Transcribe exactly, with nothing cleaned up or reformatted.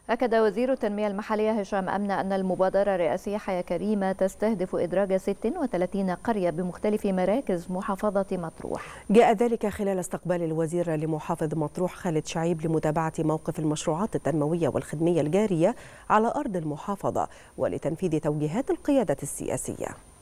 أكد وزير التنمية المحلية هشام أمنة أن المبادرة الرئاسية حياة كريمة تستهدف إدراج ستة وثلاثين قرية بمختلف مراكز محافظة مطروح. جاء ذلك خلال استقبال الوزير لمحافظ مطروح خالد شعيب لمتابعة موقف المشروعات التنموية والخدمية الجارية على أرض المحافظة ولتنفيذ توجيهات القيادة السياسية.